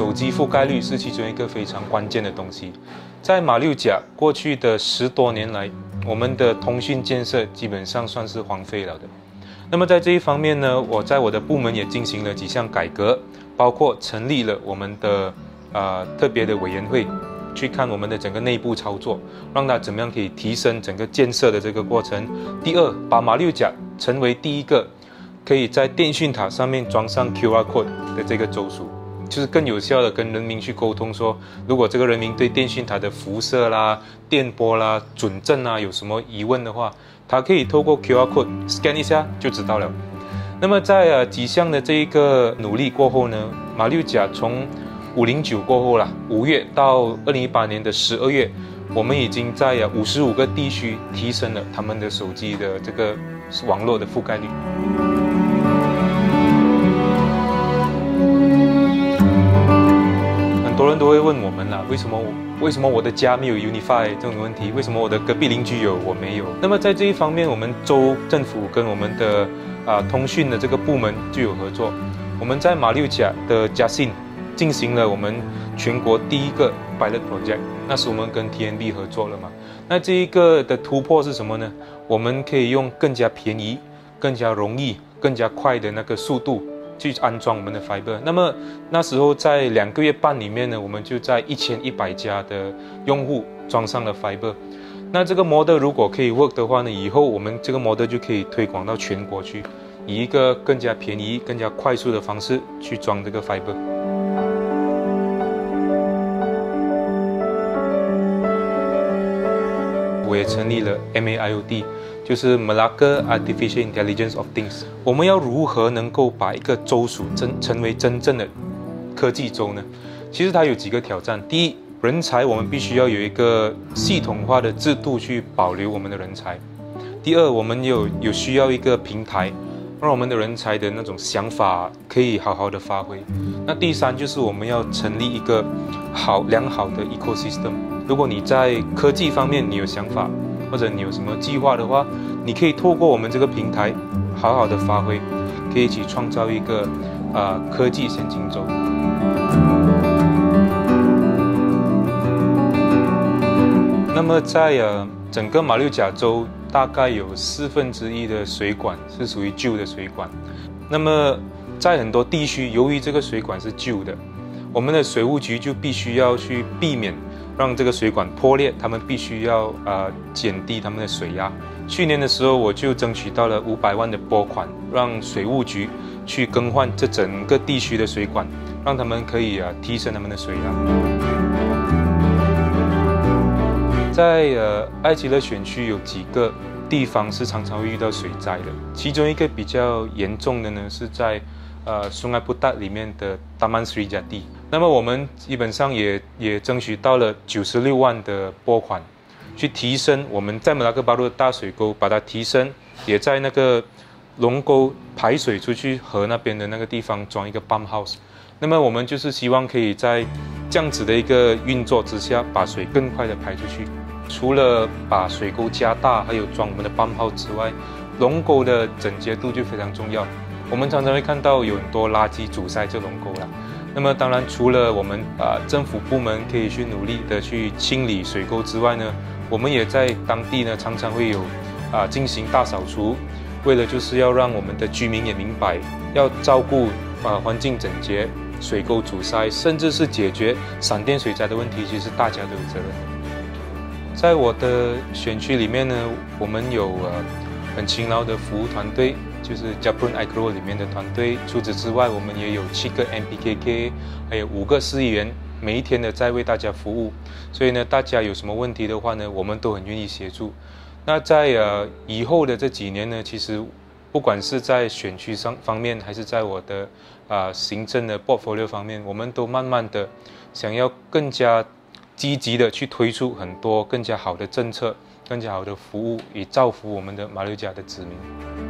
手机覆盖率是其中一个非常关键的东西。在马六甲过去的10多年来，我们的通讯建设基本上算是荒废了的。那么在这一方面呢，我在我的部门也进行了几项改革，包括成立了我们的特别的委员会，去看我们的整个内部操作，让它怎么样可以提升整个建设的这个过程。第二，把马六甲成为第一个可以在电讯塔上面装上 QR code 的这个州属，就是更有效的跟人民去沟通说，如果这个人民对电讯塔的辐射啦、电波啦、准震啊有什么疑问的话，他可以透过 QR code scan 一下就知道了。那么在几项的这一个努力过后呢，马六甲从509过后啦，5月到2018年的12月，我们已经在55个地区提升了他们的手机的这个网络的覆盖率。很多人都会问我们啦，为什么我的家没有 Unify 这种问题？为什么我的隔壁邻居有，我没有？那么在这一方面，我们州政府跟我们的通讯的这个部门就有合作。我们在马六甲的嘉信进行了我们全国第一个 pilot project， 那是我们跟 TNB 合作了嘛。那这一个的突破是什么呢？我们可以用更加便宜、更加容易、更加快的那个速度去安装我们的 fiber。那么那时候在2个月半里面呢，我们就在1100家的用户装上了 fiber。那这个 model 如果可以 work 的话呢，以后我们这个 model 就可以推广到全国去，以一个更加便宜、更加快速的方式去装这个 fiber。我也成立了 MAIoT， 就是 Melaka Artificial Intelligence of Things。我们要如何能够把一个州属成为真正的科技州呢？其实它有几个挑战。第一，人才我们必须要有一个系统化的制度去保留我们的人才。第二，我们有需要一个平台，让我们的人才的那种想法可以好好的发挥。那第三就是我们要成立一个良好的 ecosystem。如果你在科技方面你有想法，或者你有什么计划的话，你可以透过我们这个平台好好的发挥，可以一起创造一个科技先进州。那么在整个马六甲州，大概有1/4的水管是属于旧的水管。那么在很多地区，由于这个水管是旧的，我们的水务局就必须要去避免让这个水管破裂，他们必须要减低他们的水压。去年的时候，我就争取到了500万的拨款，让水务局去更换这整个地区的水管，让他们可以提升他们的水压。在艾吉勒选区有几个地方是常常会遇到水灾的，其中一个比较严重的呢是在Sungai Putat 里面的 Taman Sri Jati。那么我们基本上也争取到了96万的拨款，去提升我们在Melaka Baru的大水沟，把它提升，也在那个龙沟排水出去河那边的那个地方装一个 pump house。那么我们就是希望可以在这样子的一个运作之下，把水更快的排出去。除了把水沟加大，还有装我们的pump house之外，龙沟的整洁度就非常重要。我们常常会看到有很多垃圾阻塞这龙沟啦。那么当然，除了我们政府部门可以去努力的去清理水沟之外呢，我们也在当地呢常常会有进行大扫除，为了就是要让我们的居民也明白，要照顾环境整洁、水沟阻塞，甚至是解决闪电水灾的问题，其实大家都有责任的。在我的选区里面呢，我们有很勤劳的服务团队，就是 Japron Agro 里面的团队。除此之外，我们也有7个 MPKK， 还有5个市议员，每一天的在为大家服务。所以呢，大家有什么问题的话呢，我们都很愿意协助。那在以后的这几年呢，其实不管是在选区方面，还是在我的行政的 portfolio 方面，我们都慢慢的想要更加积极的去推出很多更加好的政策、更加好的服务，以造福我们的马六甲的子民。